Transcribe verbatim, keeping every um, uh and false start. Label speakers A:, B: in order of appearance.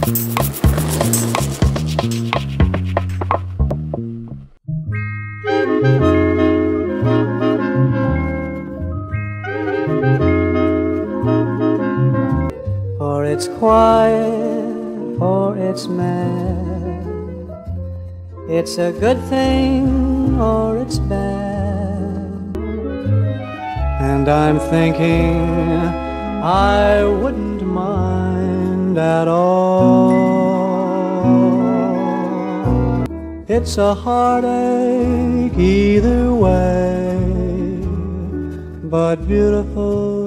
A: For it's quiet, for it's mad, it's a good thing or it's bad. And I'm thinking I wouldn't mind at all. It's a heartache either way, but beautiful